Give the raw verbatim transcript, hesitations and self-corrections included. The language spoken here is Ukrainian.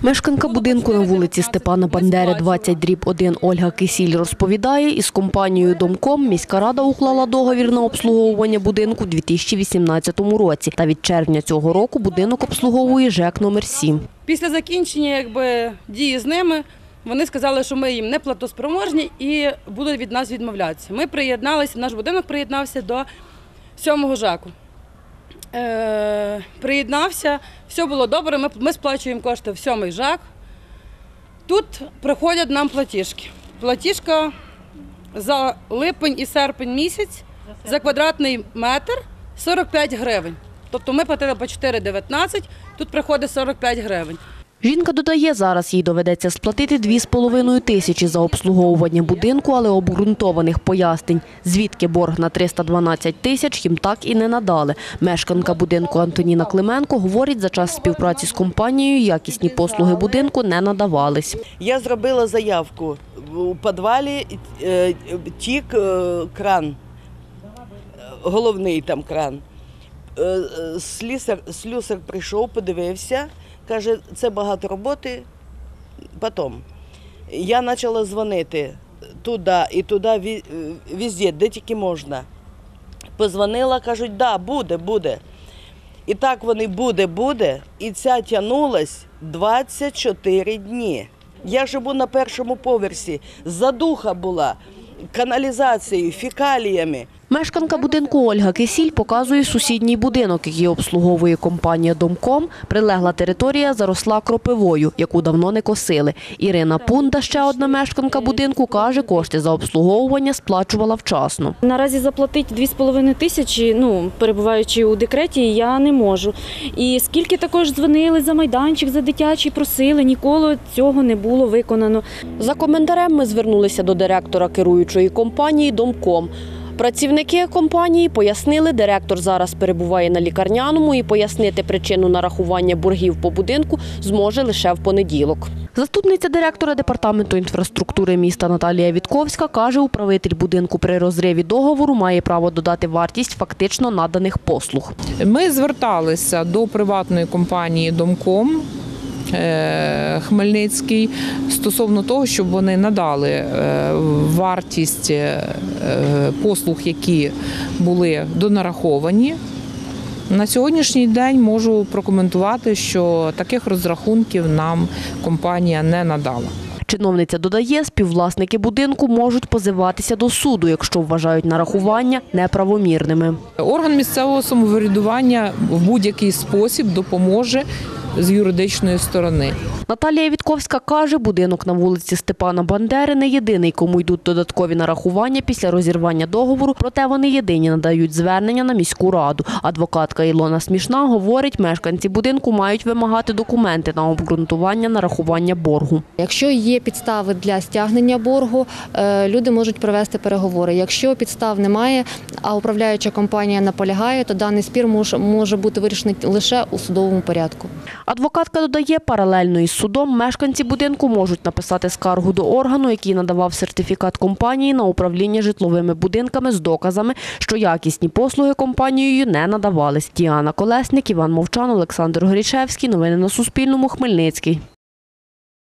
Мешканка будинку на вулиці Степана Бандери, двадцять дріб один Ольга Кисіль розповідає, із компанією «Домком» міська рада уклала договір на обслуговування будинку у дві тисячі вісімнадцятому році. Та від червня цього року будинок обслуговує ЖЕК номер сім. Після закінчення якби, дії з ними, вони сказали, що ми їм не платоспроможні і будуть від нас відмовлятися. Ми приєдналися, наш будинок приєднався до сьомого ЖЕКу. Е, приєднався, все було добре, ми, ми сплачуємо кошти в сьомий ЖЕК. Тут приходять нам платіжки. Платіжка за липень і серпень місяць за квадратний метр сорок п'ять гривень. Тобто ми платили по чотири дев'ятнадцять, тут приходить сорок п'ять гривень. Жінка додає, зараз їй доведеться сплатити дві з половиною тисячі за обслуговування будинку, але обґрунтованих пояснень, звідки борг на триста дванадцять тисяч, їм так і не надали. Мешканка будинку Антоніна Клименко говорить, за час співпраці з компанією якісні послуги будинку не надавались. Я зробила заявку. У підвалі тік кран, головний там кран. Слюсар, слюсар прийшов, подивився. Каже, це багато роботи, потім. Я почала дзвонити туди і туди, везде, де тільки можна. Позвонила, кажуть, да, буде, буде. І так вони буде, буде, і ця тягнулась двадцять чотири дні. Я живу на першому поверсі, задуха була, каналізацією, фекаліями. Мешканка будинку Ольга Кисіль показує сусідній будинок, який обслуговує компанія «Домком». Прилегла територія заросла кропивою, яку давно не косили. Ірина Пунда, ще одна мешканка будинку, каже, кошти за обслуговування сплачувала вчасно. Наразі заплатити дві з половиною тисячі, ну, перебуваючи у декреті, я не можу. І скільки також дзвонили за майданчик, за дитячий, просили, ніколи цього не було виконано. За коментарем ми звернулися до директора керуючої компанії «Домком». Працівники компанії пояснили, директор зараз перебуває на лікарняному і пояснити причину нарахування боргів по будинку зможе лише в понеділок. Заступниця директора департаменту інфраструктури міста Наталія Вітковська каже, управитель будинку при розриві договору має право додати вартість фактично наданих послуг. Ми зверталися до приватної компанії «Домком» Хмельницький стосовно того, щоб вони надали вартість послуг, які були донараховані. На сьогоднішній день можу прокоментувати, що таких розрахунків нам компанія не надала. Чиновниця додає, співвласники будинку можуть позиватися до суду, якщо вважають нарахування неправомірними. Орган місцевого самоврядування в будь-який спосіб допоможе з юридичної сторони. Наталія Вітковська каже, будинок на вулиці Степана Бандери не єдиний, кому йдуть додаткові нарахування після розірвання договору, проте вони єдині надають звернення на міську раду. Адвокатка Ілона Смішна говорить, мешканці будинку мають вимагати документи на обґрунтування нарахування боргу. Якщо є підстави для стягнення боргу, люди можуть провести переговори. Якщо підстав немає, а управляюча компанія наполягає, то даний спір може бути вирішений лише у судовому порядку. Адвокатка додає, паралельно із судом мешканці будинку можуть написати скаргу до органу, який надавав сертифікат компанії на управління житловими будинками з доказами, що якісні послуги компанією не надавались. Діана Колесник, Іван Мовчан, Олександр Горішевський. Новини на Суспільному. Хмельницький.